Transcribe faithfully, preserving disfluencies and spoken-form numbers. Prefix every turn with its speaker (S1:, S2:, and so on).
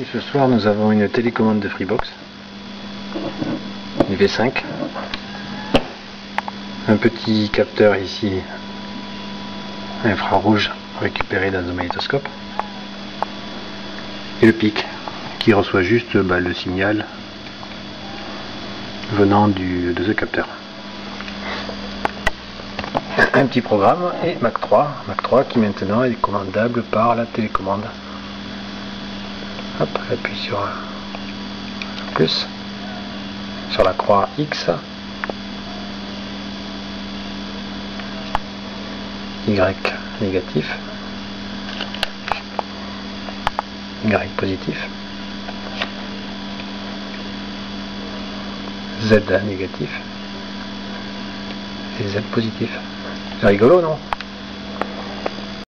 S1: Et ce soir nous avons une télécommande de Freebox, une V cinq, un petit capteur ici infrarouge récupéré dans un magnétoscope, et le pic qui reçoit juste bah, le signal venant du, de ce capteur. Un petit programme et Mac trois, Mac trois qui maintenant est commandable par la télécommande. Hop, j'appuie sur plus, sur la croix X, Y négatif, Y positif, Z négatif et Z positif. C'est rigolo, non?